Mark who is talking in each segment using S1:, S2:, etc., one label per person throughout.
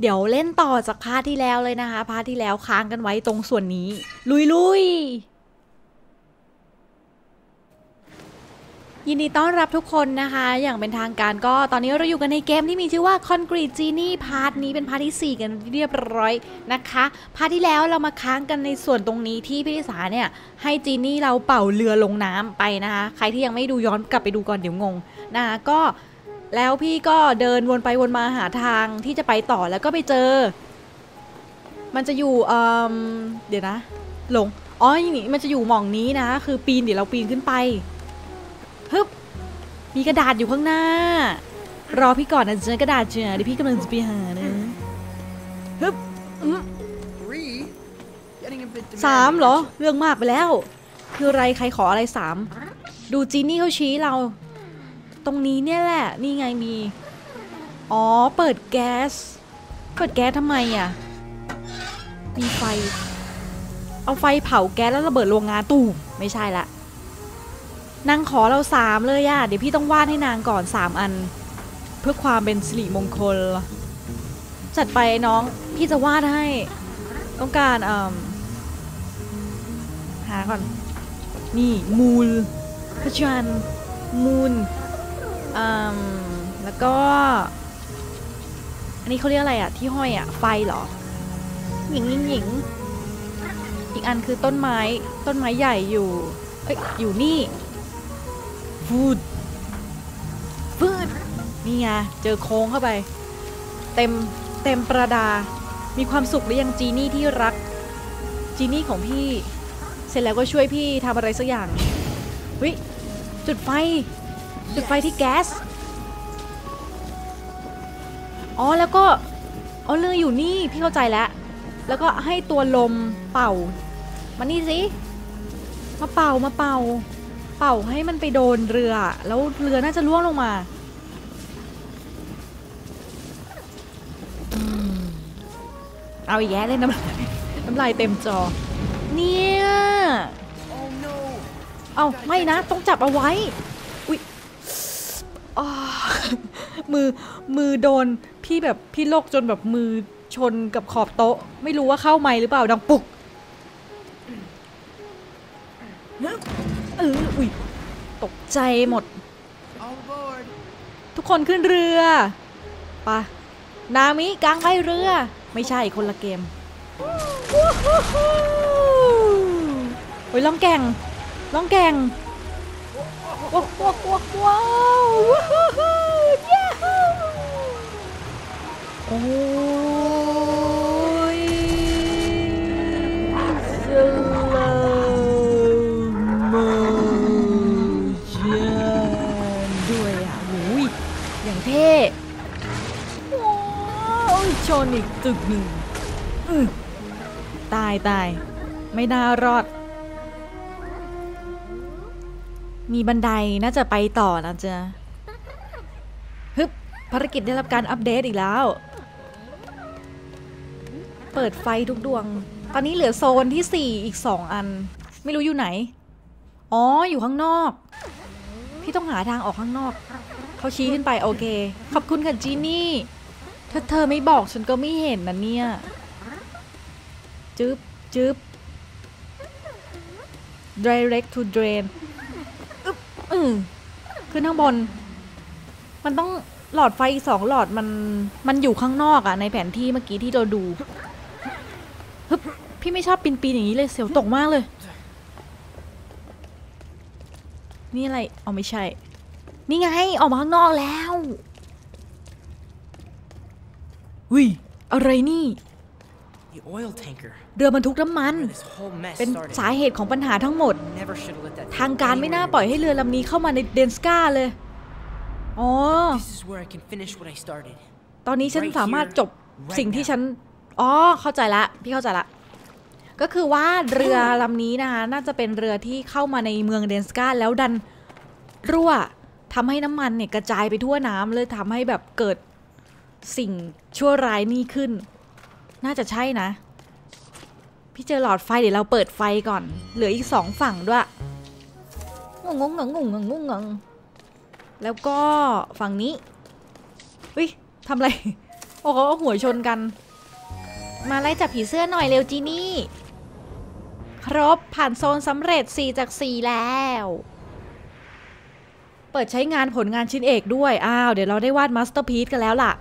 S1: เดี๋ยวเล่นต่อจากพาร์ทที่แล้วเลยนะคะพาร์ทที่แล้วค้างกันไว้ตรงส่วนนี้ลุยยินดีต้อนรับทุกคนนะคะอย่างเป็นทางการก็ตอนนี้เราอยู่กันในเกมที่มีชื่อว่า Concrete Genie พาร์ทนี้เป็นพาร์ทที่4กันเรียบร้อยนะคะพาร์ทที่แล้วเรามาค้างกันในส่วนตรงนี้ที่พี่ลิสาเนี่ยให้จีนี่เราเป่าเรือลงน้ำไปนะคะใครที่ยังไม่ดูย้อนกลับไปดูก่อนเดี๋ยวงงนะคะก็แล้วพี่ก็เดินวนไปวนมาหาทางที่จะไปต่อแล้วก็ไปเจอมันจะอยู่เดี๋ยวนะหลงอ๋อนี่มันจะอยู่หม่องนี้นะคือปีนเดี๋ยวเราปีนขึ้นไปฮึบมีกระดาษอยู่ข้างหน้ารอพี่ก่อนนะเจอกระดาษเจอเดี๋ยวพี่กำลังจะไปหานะฮึบ3เหรอเรื่องมากไปแล้วคืออะไรใครขออะไร3ดูจีนี่เขาชี้เราตรงนี้เนี่ยแหละนี่ไงมีอ๋อเปิดแก๊สทำไมอ่ะมีไฟเอาไฟเผาแก๊สแล้วระเบิดโรงงานตู้ไม่ใช่ละนางขอเรา3เลยอะเดี๋ยวพี่ต้องวาดให้นางก่อน3อันเพื่อความเป็นสิริมงคลจัดไปน้องพี่จะวาดให้ต้องการหาก่อนนี่มูลพระจันทร์มูลแล้วก็อันนี้เขาเรียกอะไรอะที่ห้อยอะไฟเหรอหญิงอีกอันคือต้นไม้ใหญ่อยู่อยู่นี่ฟูดนี่ไงเจอโค้งเข้าไปเต็มประดามีความสุขหรือยังจีนี่ที่รักจีนี่ของพี่เสร็จแล้วก็ช่วยพี่ทำอะไรสักอย่างเฮ้ยจุดไฟที่แก๊สอ๋อแล้วก็เอาเรืออยู่นี่พี่เข้าใจแล้วก็ให้ตัวลมเป่ามานี่สิมาเป่าให้มันไปโดนเรือแล้วเรือน่าจะล่วงลงมาเอาอีกแย่เลยน้ำลายเต็มจอเนี่ยเอาไม่นะต้องจับเอาไว้อุ๊ยมือโดนพี่โลกจนแบบมือชนกับขอบโต๊ะไม่รู้ว่าเข้าไมค์หรือเปล่าดังปุกอุ๊ยตกใจหมดทุกคนขึ้นเรือปะนามิกลางใบเรือไม่ใช่คนละเกมโอ้ยล่องแก่งว้าวโอ้ยอย่างเท่ชนอีกตึกหนึ่งตายไม่น่ารอดมีบันไดน่าจะไปต่อนะจ๊ะฮึบภารกิจได้รับการอัปเดตอีกแล้วเปิดไฟทุกดวงตอนนี้เหลือโซนที่4อีก2อันไม่รู้อยู่ไหนอ๋ออยู่ข้างนอกพี่ต้องหาทางออกข้างนอกเขาชี้ขึ้นไปโอเคขอบคุณค่ะจีนี่ถ้าเธอไม่บอกฉันก็ไม่เห็นนะเนี่ยจึ๊บ direct to drain ขึ้นข้างบนมันต้องหลอดไฟ2หลอดมันอยู่ข้างนอกอะในแผนที่เมื่อกี้ที่เราดูฮึบพี่ไม่ชอบปีนอย่างนี้เลยเสียวตกมากเลยนี่อะไรเอาไม่ใช่นี่ไงออกมาข้างนอกแล้ววิอะไรนี่เรือบรรทุกน้ำมันเป็นสาเหตุของปัญหาทั้งหมดทางการไม่น่าปล่อยให้เรือลำนี้เข้ามาในเดนสกาเลยอ๋อตอนนี้ฉันสามารถจบสิ่งที่ฉันเข้าใจละพี่เข้าใจละก็คือว่าเรือลำนี้นะคะน่าจะเป็นเรือที่เข้ามาในเมืองเดนสกาแล้วดันรั่วทำให้น้ำมันเนี่ยกระจายไปทั่วน้ำเลยทำให้แบบเกิดสิ่งชั่วร้ายนี่ขึ้นน่าจะใช่นะพี่เจอหลอดไฟเดี๋ยวเราเปิดไฟก่อนเหลืออีก2ฝั่งด้วยงงแล้วก็ฝั่งนี้ทำอะไรโอ้โหหัวชนกันมาไล่จับผีเสื้อหน่อยเร็วจีนี่ครบผ่านโซนสำเร็จ4 จาก 4แล้วเปิดใช้งานผลงานชิ้นเอกด้วยอ้าวเดี๋ยวเราได้วาดมาสเตอร์พีซกันแล้วล่ะ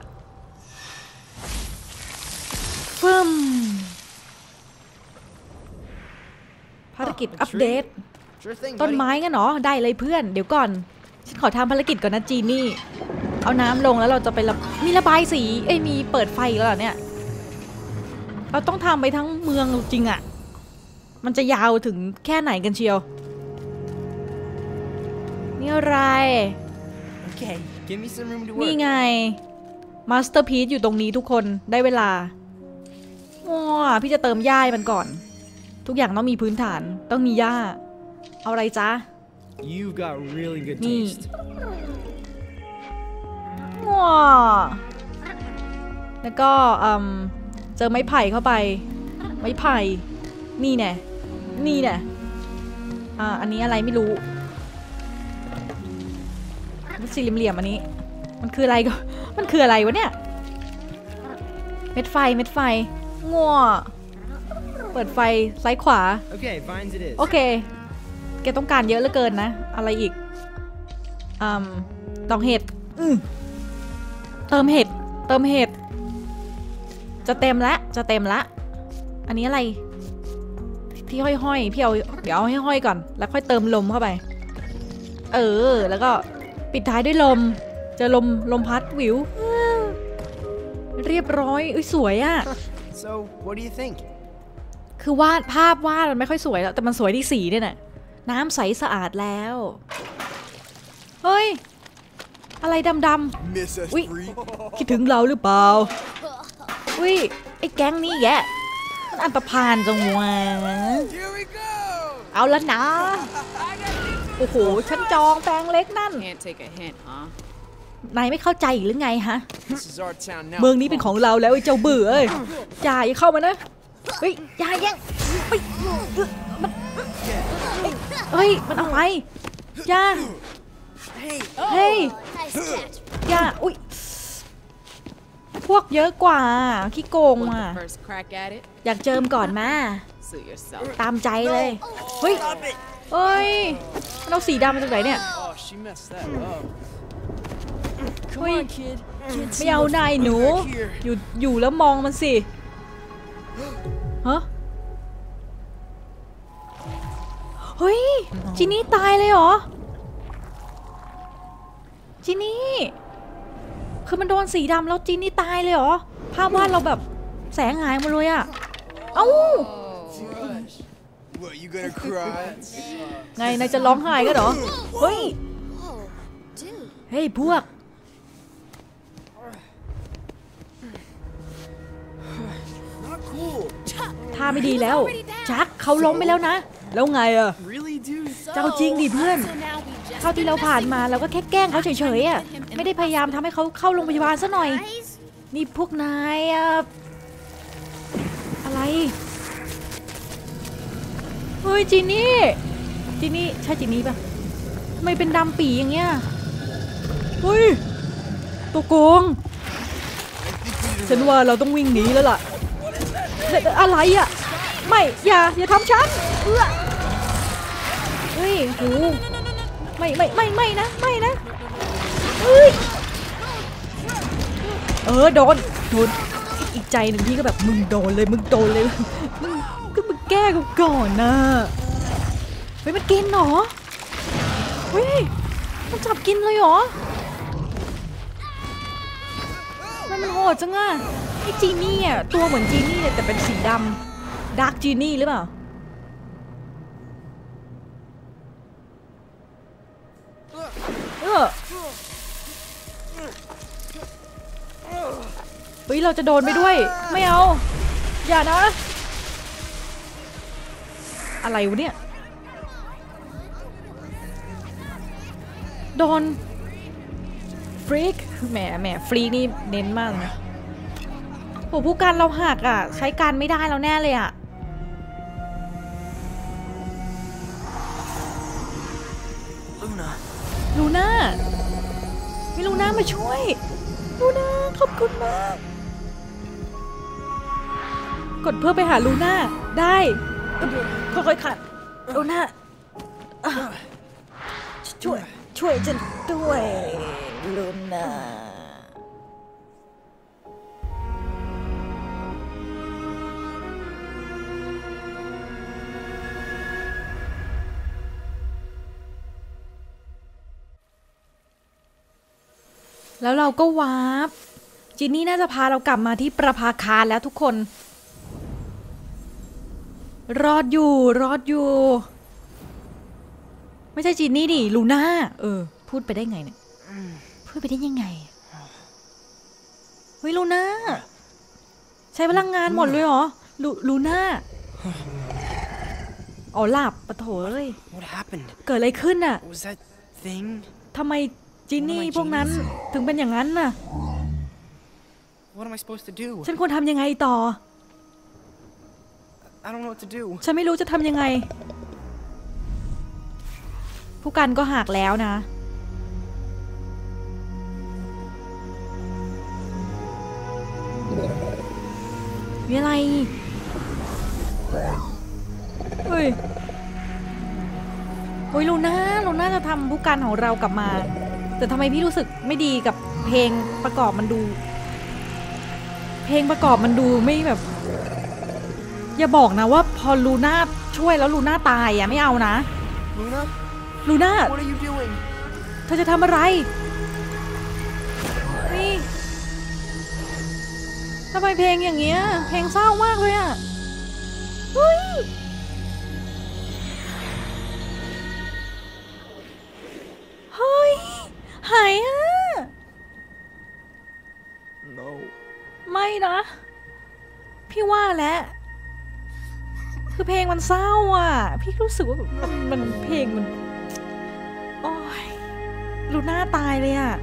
S1: ฟึ่มภารกิจอัปเดตต้นไม้งั้นเหรอได้เลยเพื่อนเดี๋ยวก่อนฉันขอทำภารกิจก่อนนะจีนี่เอาน้ำลงแล้วเราจะไมีระบายสีมีเปิดไฟแล้วเหรอเนี่ยเราต้องทำไปทั้งเมืองจริงอะมันจะยาวถึงแค่ไหนกันเชียวนี่อะไรนี่ไงมาสเตอร์พีซอยู่ตรงนี้ทุกคนได้เวลาว้าพี่จะเติมหญ้ามันก่อนทุกอย่างต้องมีพื้นฐานต้องมีหญ้าเอาอะไรจ๊ะนี่ว้าแล้วก็เจอไม้ไผ่เข้าไปไม้ไผ่นี่แน่นี่แน่อันนี้อะไรไม่รู้สี่เหลี่ยมอันนี้มันคืออะไรก็มันคืออะไรวะเนี่ยเม็ดไฟงัวเปิดไฟซ้ายขวาโอเคแกต้องการเยอะเหลือเกินนะอะไรอีกตองเห็ดเติมเห็ดจะเต็มละอันนี้อะไรที่ห้อยพี่เอาเดี๋ยวเอาให้ห้อยก่อนแล้วค่อยเติมลมเข้าไปแล้วก็ปิดท้ายด้วยลมเจอลมพัดวิวเรียบร้อยสวยอะ
S2: So what do you think
S1: คือภาพวาดมันไม่ค่อยสวยแล้วแต่มันสวยที่สีเนี่ยน่ะน้ำใสสะอาดแล้วเฮ้ยอะไรดำๆอุ๊ยคิดถึงเราหรือเปล่าอุ๊ยไอ้แก๊งนี้แกมันอันตรพานจังวะเอาละนะโอ้โหฉันจองแปลงเล็กนั่นนายไม่เข้าใจหรือไงฮะเมืองนี้เป็นของเราแล้วไอ้เจ้าเบื่ออย่าเข้ามานะเฮ้ยอย่าแย่งมันอะไรอย่าเฮ้ยอย่าอุ๊ยพวกเยอะกว่าขี้โกงอ่ะอยากเจิมก่อนมาตามใจเลยเฮ้ยเราสีดำมาจากไหนเนี่ยเฮ้ยไม่เอานายหนูอยู่แล้วมองมันสิฮะเฮ้ยจินี่ตายเลยเหรอจินี่คือมันโดนสีดำแล้วจินี่ตายเลยเหรอภาพวาดเราแบบแสงหายหมดเลยอะเอ้าไงนายจะร้องไห้กันเหรอเฮ้ยพวกท่าไม่ดีแล้วจักเขาล้มไปแล้วนะแล้วไงอะเจ้าจริงดิเพื่อนเท่าที่เราผ่านมาเราก็แค่แกล้งเขาเฉยๆอะไม่ได้พยายามทำให้เขาเข้าโรงพยาบาลซะหน่อยนี่พวกนายอะไรเฮ้ยจีนี่ใช่จีนี่ปะทำไมเป็นดำปีอย่างเงี้ยเฮ้ยตัวโกงฉันว่าเราต้องวิ่งหนีแล้วล่ะอะไรอ่ะไม่อย่าทำฉันเฮ้ยหูไม่นะเฮ้ยโดนอีกใจหนึ่งพี่ก็แบบมึงโดนเลยมึงแก้กูก่อนนะเฮ้ยมันกินเหรอเฮ้ยมันจับกินเลยเหรอมันโหดจังอะไอ้จีนี่อ่ะตัวเหมือนจีนี่เลยแต่เป็นสีดำดาร์กจีนี่หรือเปล่าเฮ้ยเราจะโดนไปด้วยไม่เอาอย่านะอะไรวะเนี่ยโดนฟรีกแหมฟรีนี่เน้นมากนะโหผู้การเราหักอ่ะใช้การไม่ได้แล้วแน่เลยอ่ะลูน่ามีลูน่ามาช่วยลูน่าขอบคุณมากกดเพื่อไปหาลูน่าได้ค่อยๆขัดลูน่าช่วยฉันด้วยลูน่าแล้วเราก็วาร์ปจินนี่น่าจะพาเรากลับมาที่ประภาคารแล้วทุกคนรอดอยู่ไม่ใช่จินนี่ดิลูน่าพูดไปได้ไงเนี่ยพูดไปได้ยังไงเฮ้ยลูน่าใช้พลังงานหมดเลยเหรอลูน่าอ๋อหลับปะโถเอ้ยเกิดอะไรขึ้นน่ะทำไมจินนี่พวกนั้นถึงเป็นอย่างนั้นน่ะฉันควรทำยังไงต่อฉันไม่รู้จะทำยังไงผู้กันก็หักแล้วนะมีอะไรเฮ้ยลูน่าจะทำผู้กันของเรากลับมาแต่ทำไมพี่รู้สึกไม่ดีกับเพลงประกอบมันดูไม่แบบอย่าบอกนะว่าพอลูน่าช่วยแล้วลูน่าตายอ่ะไม่เอานะลูน่าเธอจะทำอะไรนี่ทำไมเพลงอย่างเงี้ยเพลงเศร้ามากเลยอ่ะเฮ้ยหายอ่ะไม่นะพี่ว่าแล้วคือเพลงมันเศร้าอ่ะพี่รู้สึกว่ามันเพลงมันโอ้ยลูน่าตายเลยอ่ะ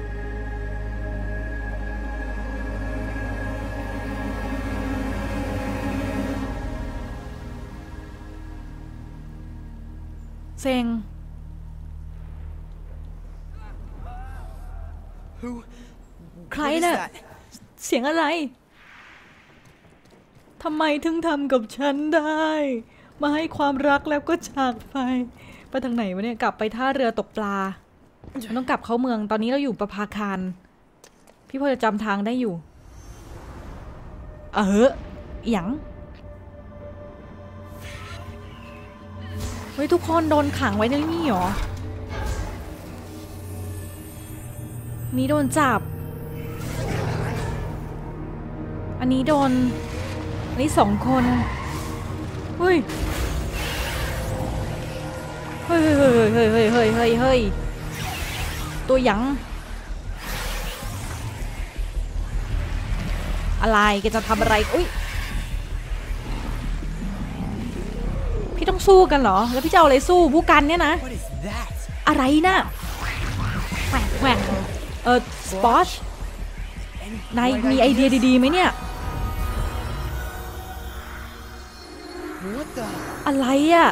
S1: เซ็งใครน่ะเสียงอะไรทำไมถึงทำกับฉันได้มาให้ความรักแล้วก็จากไปทางไหนวะเนี่ยกลับไปท่าเรือตกปลามันต้องกลับเข้าเมืองตอนนี้เราอยู่ประภาคารพี่พอจะจำทางได้อยู่หยังเฮ้ยทุกคนโดนขังไว้ในนี่หรอนี่โดนจับอันนี้โดนอันนี้2 คนเฮ้ยตัวหยังอะไรแกจะทำอะไรอุ้ยพี่ต้องสู้กันเหรอแล้วพี่จะเอาอะไรสู้ผู้กันเนี่ยนะอะไรนะแหวกสปอชนายมีไอเดียดีๆไหมเนี่ยอะไรอ่ะ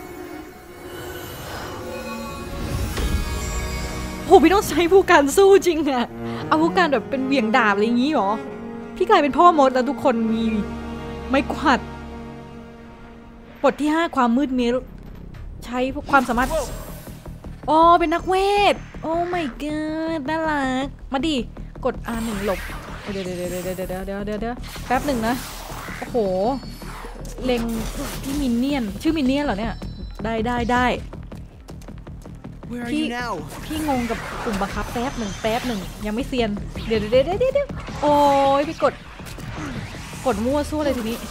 S1: โหพี่ต้องใช้ผู้การสู้จริงอะเอาผู้การแบบเป็นเหวี่ยงดาบอะไรอย่างงี้หรอพี่กลายเป็นพ่อมดแล้วทุกคนมีไม้กวาดบทที่5ความมืดมิดใช้ความสามารถอ๋อเป็นนักเวทโอ้ my god น่ารักมาดิกด R1 หลบเดี๋ยวแป๊บหนึ่งนะโอ้โหเล็งที่มินเนี่ยนชื่อมินเนี่ยนเหรอเนี่ยได้พี่งงกับปุ่มบังคับแป๊บหนึ่งยังไม่เซียนเดี๋ยวโอ้ยพี่กดมั่วสู้เลยทีนี้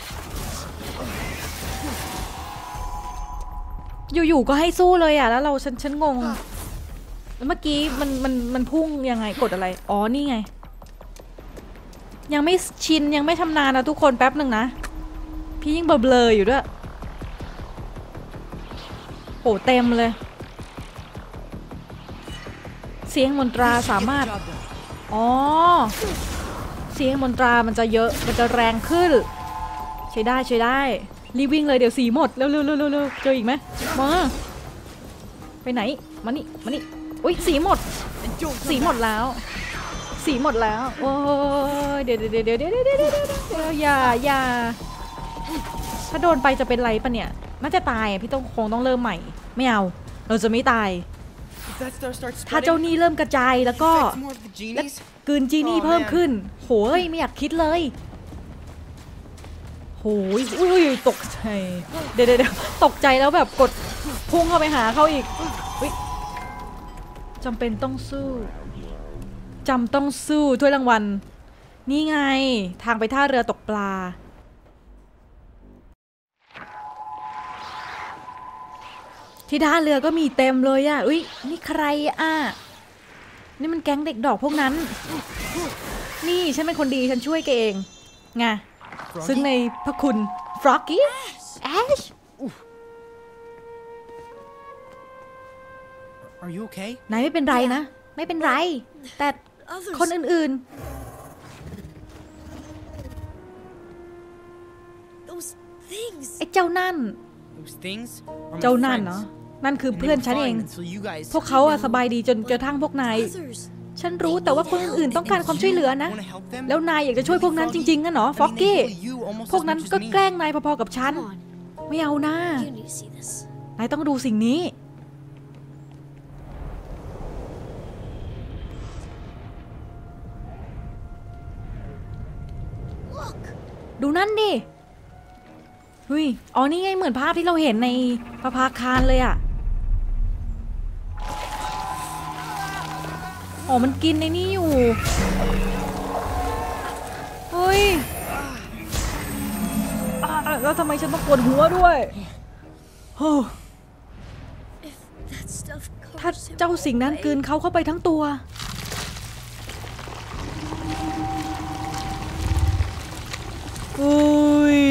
S1: อยู่ๆก็ให้สู้เลยอ่ะแล้วเราฉันงงแล้วเมื่อกี้มันพุ่งยังไงกดอะไรอ๋อนี่ไงยังไม่ชินยังไม่ชำนาญนะทุกคนแป๊บหนึ่งนะพี่ยิ่งเบลออยู่ด้วยโหเต็มเลยเสียงมนตราสามารถอ๋อเสียงมนตรามันจะเยอะมันจะแรงขึ้นใช้ได้รีบวิ่งเลยเดี๋ยวสีหมดเร็วเจออีกไหมมาไปไหนมานี่อุ้ยสีหมดแล้วสีหมดแล้วโอ้ยเดี๋ยวอย่าถ้าโดนไปจะเป็นไรปะเนี่ยน่าจะตายอ่ะพี่คงต้องเริ่มใหม่ไม่เอาเราจะไม่ตายถ้าเจ้านี่เริ่มกระจายแล้วก็กลืนจีนี่เพิ่มขึ้นโหยไม่อยากคิดเลยโหยอุ้ยตกใจเดี๋ยวตกใจแล้วแบบกดพุ่งเข้าไปหาเขาอีกจำเป็นต้องสู้ถ้วยรางวัลนี่ไงทางไปท่าเรือตกปลาที่ท่าเรือก็มีเต็มเลยอ่ะอุ้ยนี่ใครอ่ะนี่มันแก๊งเด็กดอกพวกนั้นนี่ฉันเป็นคนดีฉันช่วยแกเองไงซึ่งในพระคุณฟรอกกี้แอช
S2: Are you okay?
S1: นายไม่เป็นไรนะไม่เป็นไรแต่คนอื่นๆไอ้เจ้านั่นเนาะนั่นคือเพื่อนฉันเองพวกเขาอะสบายดีจนกระทั่งพวกนายฉันรู้แต่ว่าคนอื่นต้องการความช่วยเหลือนะแล้วนายอยากจะช่วยพวกนั้นจริงๆงั้นเหรอฟ็อกกี้พวกนั้นก็แกล้งนายพอๆกับฉันไม่เอานะนายต้องดูสิ่งนี้ดูนั่นดิเฮ้ยอ๋อนี่ไงเหมือนภาพที่เราเห็นในพระพาคารเลยอ่ะอ๋อมันกินในนี่อยู่เฮ้ยแล้วทำไมฉันต้องปวดหัวด้วยถ้าเจ้าสิ่งนั้นกลืนเขาเข้าไปทั้งตัวอุ้ย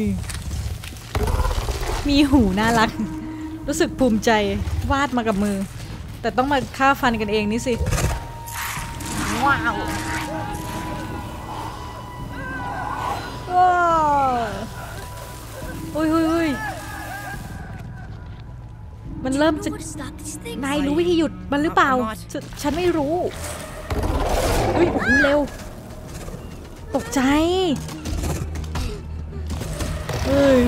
S1: มีหูน่ารักรู้สึกภูมิใจวาดมากับมือแต่ต้องมาฆ่าฟันกันเองนี่สิว้าวอุ้ยมันเริ่มจะนายรู้วิธีหยุดมันหรือเปล่าฉันไม่รู้เฮ้ยเร็วตกใจเฮ้ย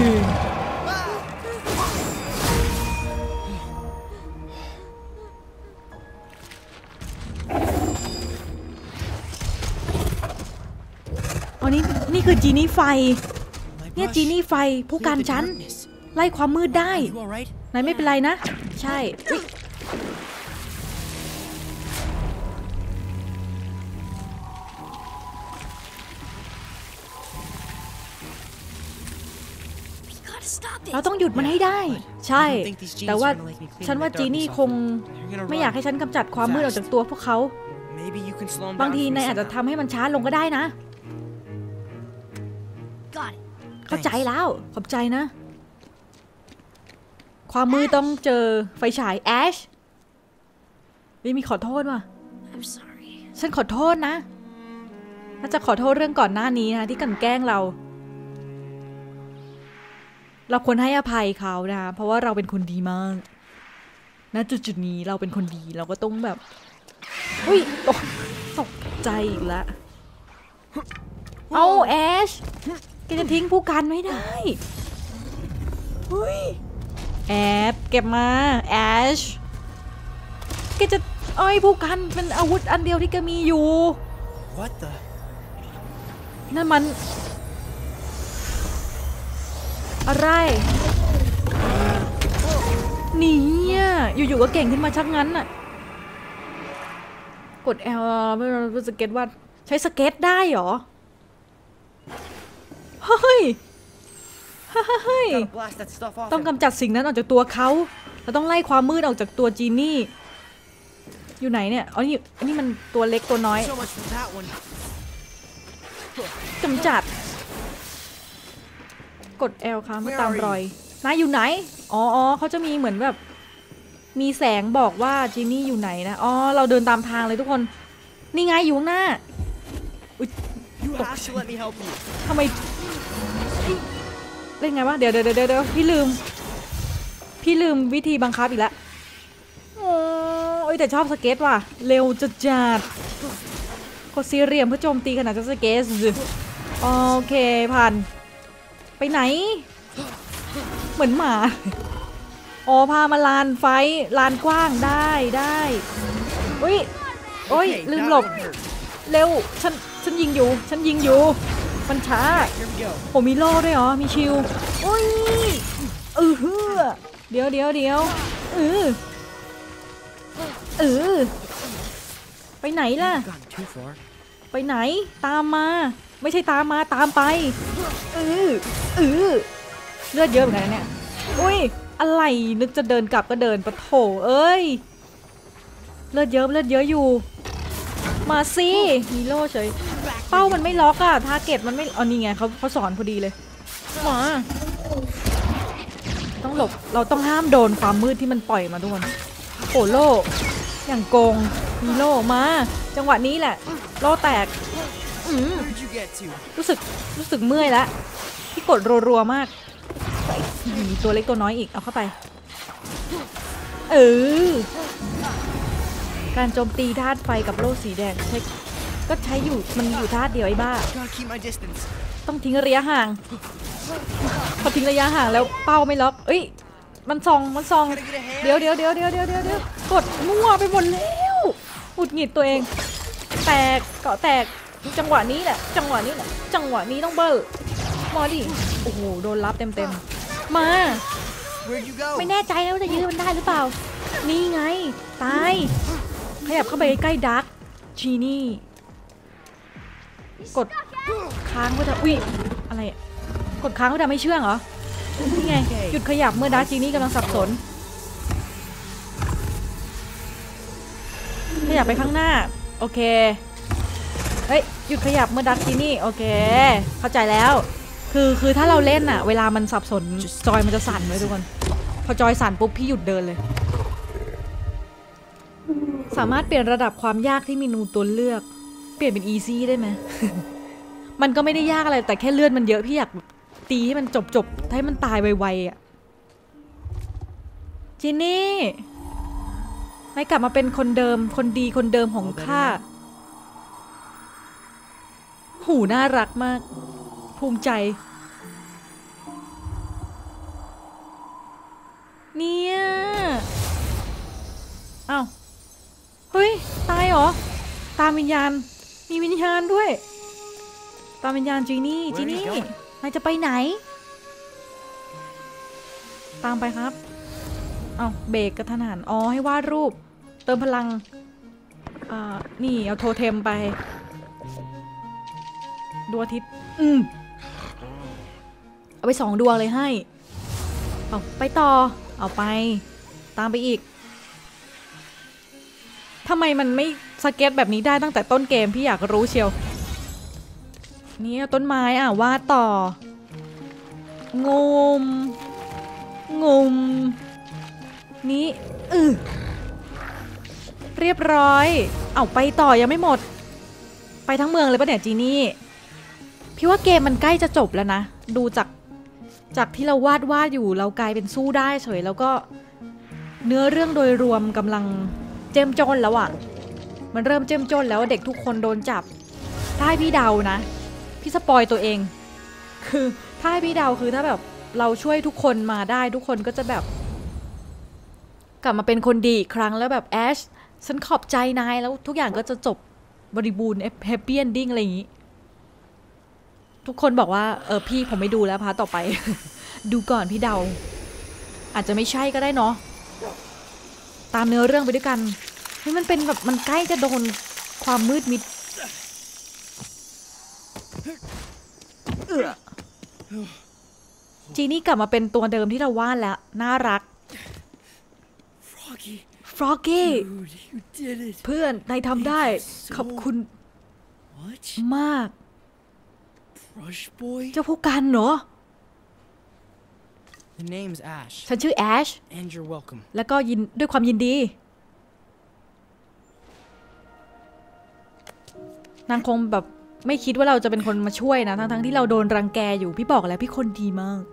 S1: อ๋อนี่คือจีนี่ไฟเนี่ยจีนี่ไฟผู้การฉันไล่ความมืดได้นายไม่เป็นไรนะใช่เราต้องหยุดมันให้ได้ใช่แต่ว่าฉันว่าจีนี่คงไม่อยากให้ฉันกำจัดความมืดออกจากตัวพวกเขาบางทีนายอาจจะทำให้มันช้าลงก็ได้นะเข้าใจแล้วขอบใจนะความมืดต้องเจอไฟฉายแอชมีขอโทษว่ะฉันขอโทษนะน่าจะขอโทษเรื่องก่อนหน้านี้นะที่กลั่นแกล้งเราควรให้อภัยเขานะเพราะว่าเราเป็นคนดีมากณจุดนี้เราเป็นคนดีเราก็ต้องแบบอุ้ยตกใจอีกแล้วเอาแอชแกจะทิ้งผู้กันไม่ได้เฮ้ยแอดเก็บมาแอชแกจะผู้กันเป็นอาวุธอันเดียวที่แกมีอยู่
S2: What the
S1: นั่นมันอะไรนี่อยู่ๆก็เก่งขึ้นมาชักงั้นน่ะกด L ไม่รู้สเก็ตว่าใช้สเก็ตได้หรอเฮ้ยต้องกำจัดสิ่งนั้นออกจากตัวเขาเราต้องไล่ความมืดออกจากตัวจีนี่อยู่ไหนเนี่ยอ๋อนี่มันตัวเล็กตัวน้อยกำจัดกด L ค่ะเมื่อตามรอยนายอยู่ไหนอ๋อเขาจะมีเหมือนแบบมีแสงบอกว่าจีนี่อยู่ไหนนะอ๋อเราเดินตามทางเลยทุกคนนี่ไงอยู่ข้างหน้าทำไมเล่นไงวะเดี๋ยวพี่ลืมวิธีบังคับอีกแล้วโอ้ยแต่ชอบสเก็ตว่ะเร็วจัดดซีเรียมเพื่อโจมตีขนาดจัสเกสโอเคผ่านไปไหนเหมือนหมาอ๋อพามาลานไฟลานกว้างได้อุ้ยโอ้ยลืมหลบเร็วฉันยิงอยู่มันช้าผมมีโล่ด้วยเหรอมีชิลโอ้ยเดี๋ยวไปไหนล่ะไปไหนตามมาไม่ใช่ตามมาตามไปเลือดเยอะเหมือนกันเนี่ยอุ้ยอะไรนึกจะเดินกลับก็เดินปะโถเอ้ยเลือดเยอะอยู่มาสิมีโล่เฉยเป้ามันไม่ล็อกอะทาร์เก็ตมันไม่อ๋อนี่ไงเขาสอนพอดีเลยมาต้องหลบเราต้องห้ามโดนความมืดที่มันปล่อยมาด้วยโอ้โล่อย่างโกงมีโล่มาจังหวะนี้แหละโล่แตกรู้สึกเมื่อยแล้วที่กดรัวๆมากมีตัวเล็กตัวน้อยอีกเอาเข้าไปการโจมตีธาตุไฟกับโล่สีแดงก็ใช้อยู่มันอยู่ธาตุเดียวไอ้บ้าต้องทิ้งระยะห่างพอทิ้งระยะห่างแล้วเป้าไม่ล็อกเอ้ยมันซองเดี๋ยวกดมั่วไปหมดแล้วหงุดหงิดตัวเองแตกเกาะแตกจังหวะนี้ต้องเบิร์มาดิโอ้โหโดนรับเต็มมาไม่แน่ใจแล้วจะยื้อมันได้หรือเปล่านี่ไงตายขยับเข้าไปใกล้ดักจีนี่กดค้างเพื่อจะอุ้ยอะไรกดค้างเพื่อทำให้เชื่องเหรอนี่ไงหยุดขยับเมื่อดักจีนี่กำลังสับสนขยับไปข้างหน้าโอเคเฮ้ยหยุดขยับเมื่อดักจีนี่โอเคเข้าใจแล้วคือถ้าเราเล่นอะเวลามันสับสนจอยมันจะสั่นเลยทุกคนพอจอยสั่นปุ๊บพี่หยุดเดินเลยสามารถเปลี่ยนระดับความยากที่เมนูตัวเลือกเปลี่ยนเป็นอีซี่ได้ไหม มันก็ไม่ได้ยากอะไรแต่แค่เลือดมันเยอะพี่อยากตีให้มันจบให้มันตายไวๆอะจินนี่ให้กลับมาเป็นคนเดิมคนดีคนเดิมของข้าหูน่ารักมากภูมิใจเนี่ยอ้าวเฮ้ยตายเหรอตามวิญญาณมีวิญญาณด้วยตามวิญญาณจีนี่นายจะไปไหนตามไปครับเอาเบรกกระทันหันอ๋อให้วาดรูปเติมพลังนี่เอาโทเทมไปดวงอาทิตย์เอาไป2 ดวงเลยให้เอาไปต่อเอาไปตามไปอีกทำไมมันไม่สเก็ตแบบนี้ได้ตั้งแต่ต้นเกมพี่อยากรู้เชียวนี่ต้นไม้วาดต่องมนี้เรียบร้อยเอาไปต่อยังไม่หมดไปทั้งเมืองเลยปะเนี่ยจีนี่พี่ว่าเกมมันใกล้จะจบแล้วนะดูจากที่เราวาดอยู่เรากลายเป็นสู้ได้เฉยแล้วก็เนื้อเรื่องโดยรวมกำลังเจ้มจนแล้วอ่ะมันเริ่มเจ้มจนแล้วเด็กทุกคนโดนจับถ้าให้พี่เดานะพี่สปอยตัวเองคือถ้าให้พี่เดาคือถ้าแบบเราช่วยทุกคนมาได้ทุกคนก็จะแบบกลับมาเป็นคนดีอีกครั้งแล้วแบบแอชฉันขอบใจนายแล้วทุกอย่างก็จะจบบริบูรณ์แฮปปี้เอนดิ้งอะไรอย่างนี้ทุกคนบอกว่าพี่ผมไม่ดูแล้วพาร์ทต่อไป ดูก่อนพี่เดาอาจจะไม่ใช่ก็ได้เนาะตามเนื้อเรื่องไปด้วยกันให้มันเป็นแบบมันใกล้จะโดนความมืดมิดจีนี่กลับมาเป็นตัวเดิมที่เราวาดแล้วน่ารักฟรอกกี้เพื่อนนายทำได้ขอบคุณมากเจ้าผู้กันเหรอฉันชื่อแอชแล้วก็ด้วยความยินดีนางคงแบบไม่คิดว่าเราจะเป็นคนมาช่วยนะทั้งที่เราโดนรังแกอยู่พี่บอกแล้วพี่คนดีมาก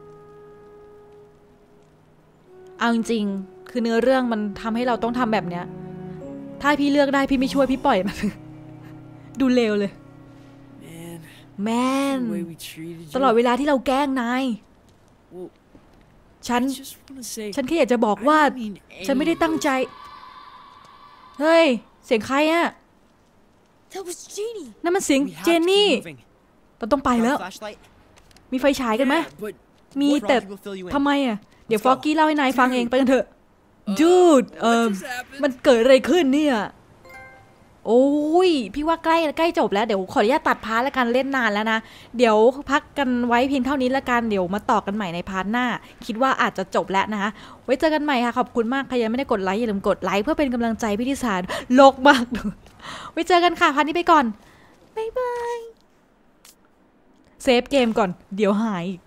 S1: เอาจริงๆคือเนื้อเรื่องมันทำให้เราต้องทำแบบเนี้ยถ้าพี่เลือกได้พี่ไม่ช่วยพี่ปล่อยมันดูเลวเลย
S2: Man,
S1: แมน
S2: the way we treated
S1: ตลอด
S2: you.
S1: เวลาที่เราแกล้งนาย
S2: Well,
S1: ฉัน
S2: I just want to say,
S1: ฉันแค่อยากจะบอกว่า
S2: I didn't mean
S1: ฉันไม่ได้
S2: any
S1: ตั้ง
S2: of
S1: ใจ เฮ้ย เสียงใครอะ
S3: That was Jeannie.
S1: นั่นมันเสียง
S2: We have
S1: เจ
S2: to
S1: น
S2: keep
S1: นี่
S2: moving.
S1: เราต้องไป
S2: Got a
S1: แล้ว
S2: flashlight?
S1: มีไฟฉายกันไหม
S2: Yeah, but
S1: มี
S2: what
S1: แต่
S2: Froggy will fill you in.
S1: ทำไมอะเดี๋ยว
S2: Let's
S1: ฟ
S2: go.
S1: อกกี้เล่าให้นายฟังเองไปกันเถอะจูด
S2: What just happened?
S1: มันเกิดอะไรขึ้นเนี่ย โอ้ย พี่ว่าใกล้จบแล้ว เดี๋ยวขออนุญาตตัดพาร์ทแล้วกันเล่นนานแล้วนะ เดี๋ยวพักกันไว้เพียงเท่านี้แล้วกัน เดี๋ยวมาต่อกันใหม่ในพาร์ทหน้า คิดว่าอาจจะจบแล้วนะคะ ไว้เจอกันใหม่ค่ะ ขอบคุณมาก ใครยังไม่ได้กดไลค์อย่าลืมกดไลค์เพื่อเป็นกำลังใจพี่ทิสารโลกมาก ไว้เจอกันค่ะพาร์ทนี้ไปก่อน บ๊ายบาย เซฟเกมก่อน เดี๋ยวหายอีก